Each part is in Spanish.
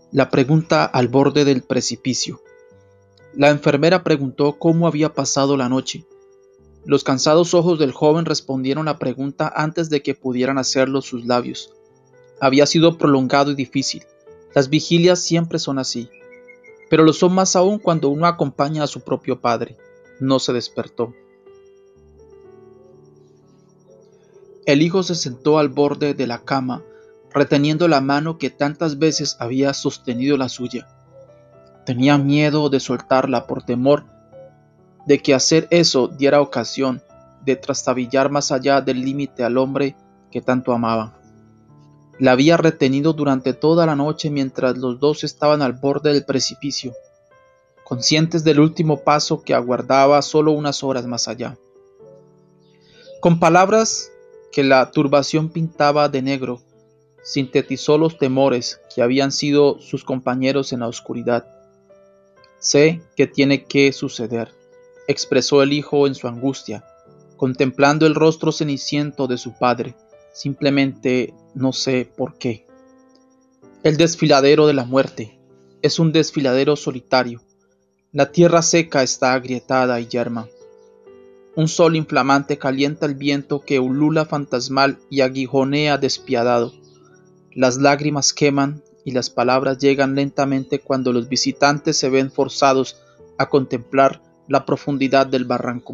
La pregunta al borde del precipicio. La enfermera preguntó cómo había pasado la noche. Los cansados ojos del joven respondieron la pregunta antes de que pudieran hacerlo sus labios. Había sido prolongado y difícil. Las vigilias siempre son así, pero lo son más aún cuando uno acompaña a su propio padre. No se despertó. El hijo se sentó al borde de la cama, reteniendo la mano que tantas veces había sostenido la suya. Tenía miedo de soltarla por temor de que hacer eso diera ocasión de trastabillar más allá del límite al hombre que tanto amaba. La había retenido durante toda la noche mientras los dos estaban al borde del precipicio, conscientes del último paso que aguardaba solo unas horas más allá. Con palabras que la turbación pintaba de negro, sintetizó los temores que habían sido sus compañeros en la oscuridad. Sé que tiene que suceder, expresó el hijo en su angustia, contemplando el rostro ceniciento de su padre. Simplemente no sé por qué. El desfiladero de la muerte es un desfiladero solitario. La tierra seca está agrietada y yerma. Un sol inflamante calienta el viento que ulula fantasmal y aguijonea despiadado. Las lágrimas queman y las palabras llegan lentamente cuando los visitantes se ven forzados a contemplar la profundidad del barranco.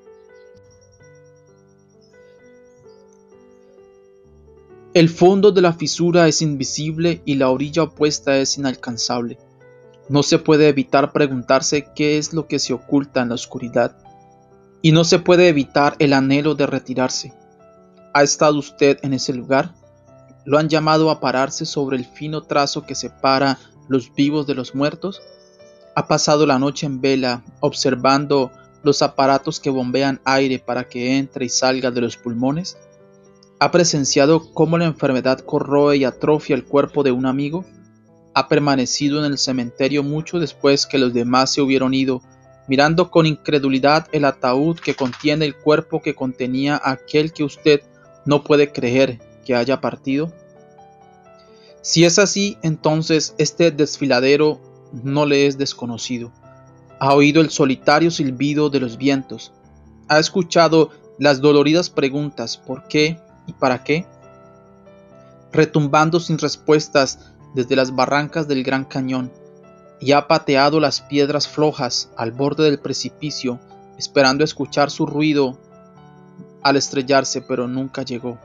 El fondo de la fisura es invisible y la orilla opuesta es inalcanzable. No se puede evitar preguntarse qué es lo que se oculta en la oscuridad, y no se puede evitar el anhelo de retirarse. ¿Ha estado usted en ese lugar? ¿Lo han llamado a pararse sobre el fino trazo que separa los vivos de los muertos? ¿Ha pasado la noche en vela, observando los aparatos que bombean aire para que entre y salga de los pulmones? ¿Ha presenciado cómo la enfermedad corroe y atrofia el cuerpo de un amigo? ¿Ha permanecido en el cementerio mucho después que los demás se hubieron ido, mirando con incredulidad el ataúd que contiene el cuerpo que contenía aquel que usted no puede creer que haya partido? Si es así, entonces este desfiladero no le es desconocido. Ha oído el solitario silbido de los vientos. Ha escuchado las doloridas preguntas ¿por qué y para qué?, retumbando sin respuestas desde las barrancas del Gran Cañón, y ha pateado las piedras flojas al borde del precipicio, esperando escuchar su ruido al estrellarse, pero nunca llegó.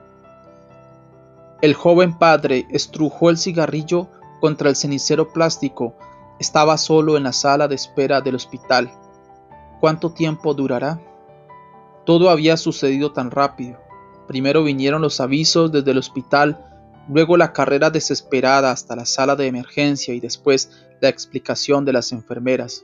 El joven padre estrujó el cigarrillo contra el cenicero plástico. Estaba solo en la sala de espera del hospital. ¿Cuánto tiempo durará? Todo había sucedido tan rápido. Primero vinieron los avisos desde el hospital, luego la carrera desesperada hasta la sala de emergencia y después la explicación de las enfermeras.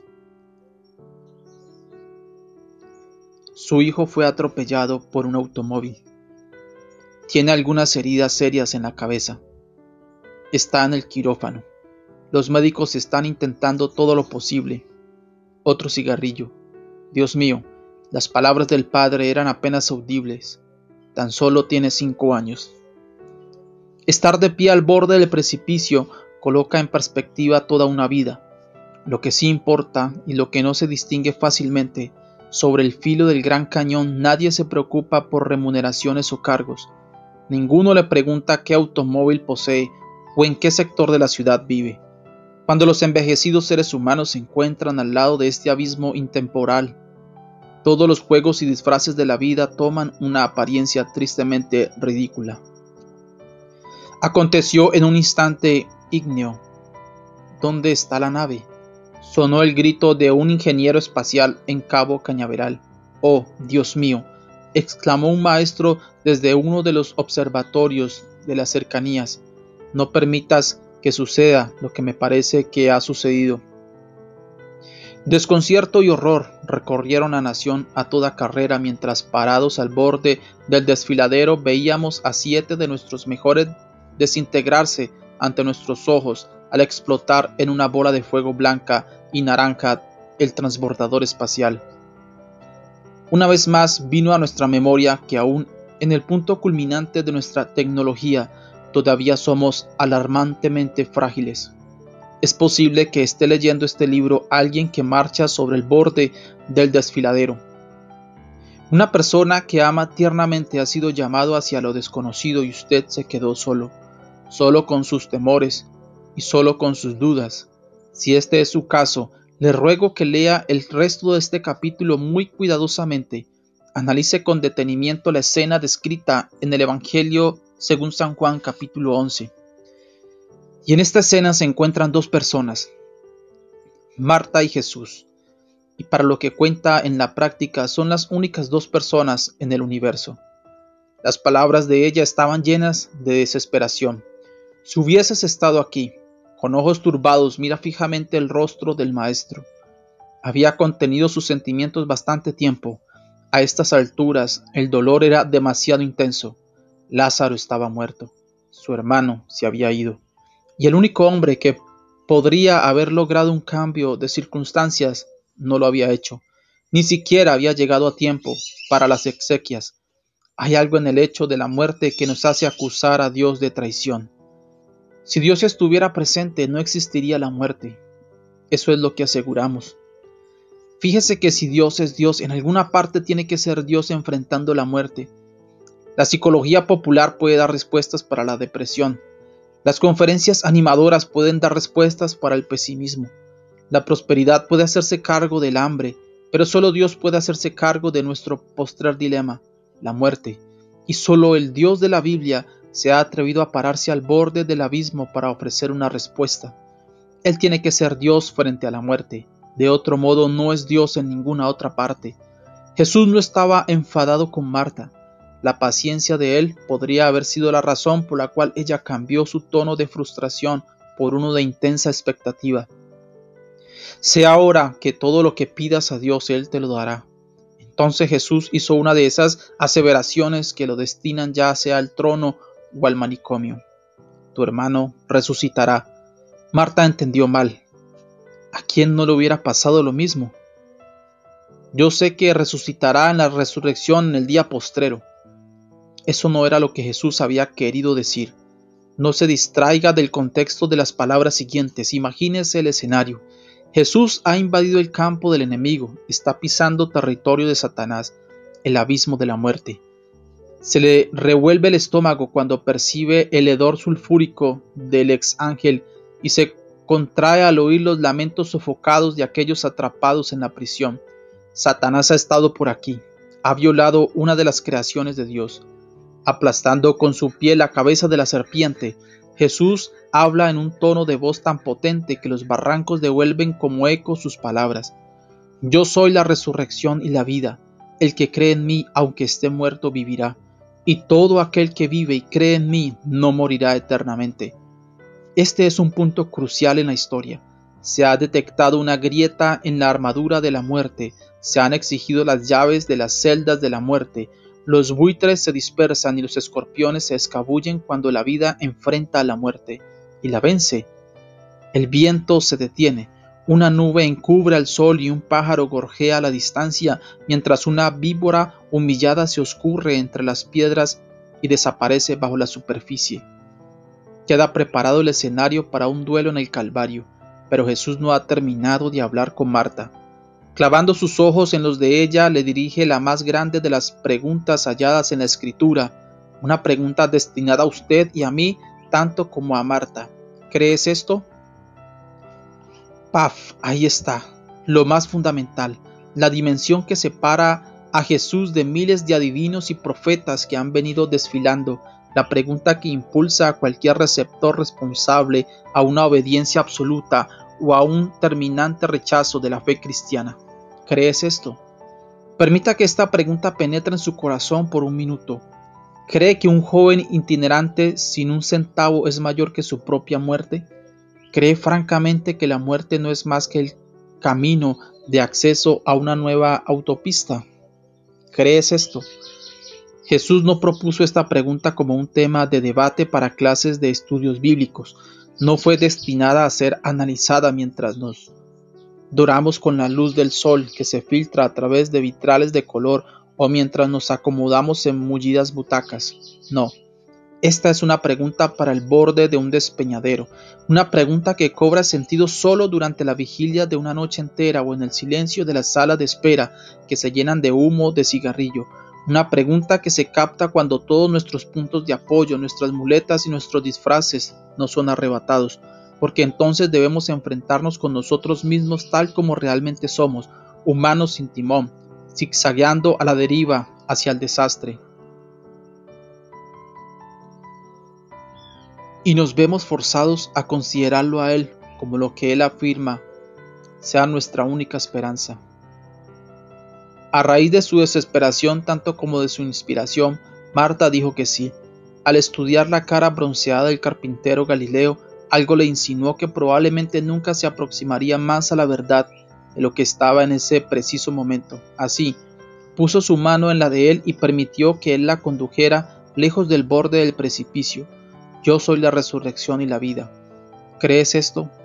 Su hijo fue atropellado por un automóvil. Tiene algunas heridas serias en la cabeza. Está en el quirófano. Los médicos están intentando todo lo posible. Otro cigarrillo. Dios mío, las palabras del padre eran apenas audibles. Tan solo tiene 5 años. Estar de pie al borde del precipicio coloca en perspectiva toda una vida. Lo que sí importa y lo que no se distingue fácilmente, sobre el filo del Gran Cañón nadie se preocupa por remuneraciones o cargos. Ninguno le pregunta qué automóvil posee o en qué sector de la ciudad vive. Cuando los envejecidos seres humanos se encuentran al lado de este abismo intemporal, todos los juegos y disfraces de la vida toman una apariencia tristemente ridícula. Aconteció en un instante ígneo. ¿Dónde está la nave? Sonó el grito de un ingeniero espacial en Cabo Cañaveral. ¡Oh, Dios mío!, exclamó un maestro desde uno de los observatorios de las cercanías. No permitas que suceda lo que me parece que ha sucedido. Desconcierto y horror recorrieron la nación a toda carrera mientras parados al borde del desfiladero veíamos a 7 de nuestros mejores desintegrarse ante nuestros ojos al explotar en una bola de fuego blanca y naranja el transbordador espacial. Una vez más vino a nuestra memoria que aún en el punto culminante de nuestra tecnología todavía somos alarmantemente frágiles. Es posible que esté leyendo este libro alguien que marcha sobre el borde del desfiladero. Una persona que ama tiernamente ha sido llamado hacia lo desconocido y usted se quedó solo, solo con sus temores y solo con sus dudas. Si este es su caso, le ruego que lea el resto de este capítulo muy cuidadosamente. Analice con detenimiento la escena descrita en el Evangelio según San Juan capítulo 11. Y en esta escena se encuentran dos personas, Marta y Jesús. Y para lo que cuenta en la práctica son las únicas dos personas en el universo. Las palabras de ella estaban llenas de desesperación. Si hubieses estado aquí, con ojos turbados, mira fijamente el rostro del Maestro. Había contenido sus sentimientos bastante tiempo. A estas alturas, el dolor era demasiado intenso. Lázaro estaba muerto. Su hermano se había ido. Y el único hombre que podría haber logrado un cambio de circunstancias no lo había hecho. Ni siquiera había llegado a tiempo para las exequias. Hay algo en el hecho de la muerte que nos hace acusar a Dios de traición. Si Dios estuviera presente, no existiría la muerte. Eso es lo que aseguramos. Fíjese que si Dios es Dios, en alguna parte tiene que ser Dios enfrentando la muerte. La psicología popular puede dar respuestas para la depresión. Las conferencias animadoras pueden dar respuestas para el pesimismo. La prosperidad puede hacerse cargo del hambre, pero solo Dios puede hacerse cargo de nuestro postrer dilema, la muerte. Y solo el Dios de la Biblia se ha atrevido a pararse al borde del abismo para ofrecer una respuesta. Él tiene que ser Dios frente a la muerte. De otro modo no es Dios en ninguna otra parte. Jesús no estaba enfadado con Marta. La paciencia de él podría haber sido la razón por la cual ella cambió su tono de frustración por uno de intensa expectativa. Sé ahora que todo lo que pidas a Dios, Él te lo dará. Entonces Jesús hizo una de esas aseveraciones que lo destinan ya sea al trono o al manicomio. Tu hermano resucitará. Marta entendió mal. ¿A quién no le hubiera pasado lo mismo? Yo sé que resucitará en la resurrección en el día postrero. Eso no era lo que Jesús había querido decir. No se distraiga del contexto de las palabras siguientes. Imagínese el escenario. Jesús ha invadido el campo del enemigo, está pisando territorio de Satanás, el abismo de la muerte. Se le revuelve el estómago cuando percibe el hedor sulfúrico del ex ángel y se contrae al oír los lamentos sofocados de aquellos atrapados en la prisión. Satanás ha estado por aquí, ha violado una de las creaciones de Dios. Aplastando con su pie la cabeza de la serpiente, Jesús habla en un tono de voz tan potente que los barrancos devuelven como eco sus palabras. Yo soy la resurrección y la vida. El que cree en mí, aunque esté muerto, vivirá. Y todo aquel que vive y cree en mí no morirá eternamente. Este es un punto crucial en la historia. Se ha detectado una grieta en la armadura de la muerte. Se han exigido las llaves de las celdas de la muerte. Los buitres se dispersan y los escorpiones se escabullen cuando la vida enfrenta a la muerte y la vence. El viento se detiene, una nube encubre al sol y un pájaro gorjea a la distancia, mientras una víbora humillada se oscurre entre las piedras y desaparece bajo la superficie. Queda preparado el escenario para un duelo en el Calvario, pero Jesús no ha terminado de hablar con Marta. Clavando sus ojos en los de ella, le dirige la más grande de las preguntas halladas en la Escritura, una pregunta destinada a usted y a mí, tanto como a Marta. ¿Crees esto? ¡Paf! Ahí está, lo más fundamental, la dimensión que separa a Jesús de miles de adivinos y profetas que han venido desfilando, la pregunta que impulsa a cualquier receptor responsable a una obediencia absoluta o a un terminante rechazo de la fe cristiana. ¿Crees esto? Permita que esta pregunta penetre en su corazón por un minuto. ¿Cree que un joven itinerante sin un centavo es mayor que su propia muerte? ¿Cree francamente que la muerte no es más que el camino de acceso a una nueva autopista? ¿Crees esto? Jesús no propuso esta pregunta como un tema de debate para clases de estudios bíblicos. No fue destinada a ser analizada mientras nos doramos con la luz del sol que se filtra a través de vitrales de color o mientras nos acomodamos en mullidas butacas. No, Esta es una pregunta para el borde de un despeñadero, una pregunta que cobra sentido solo durante la vigilia de una noche entera o en el silencio de las salas de espera que se llenan de humo de cigarrillo, una pregunta que se capta cuando todos nuestros puntos de apoyo, nuestras muletas y nuestros disfraces nos son arrebatados, porque entonces debemos enfrentarnos con nosotros mismos tal como realmente somos, humanos sin timón, zigzagueando a la deriva hacia el desastre. Y nos vemos forzados a considerarlo a Él como lo que Él afirma sea nuestra única esperanza. A raíz de su desesperación tanto como de su inspiración, Marta dijo que sí. Al estudiar la cara bronceada del carpintero Galileo, algo le insinuó que probablemente nunca se aproximaría más a la verdad de lo que estaba en ese preciso momento. Así, puso su mano en la de él y permitió que él la condujera lejos del borde del precipicio. Yo soy la resurrección y la vida. ¿Crees esto?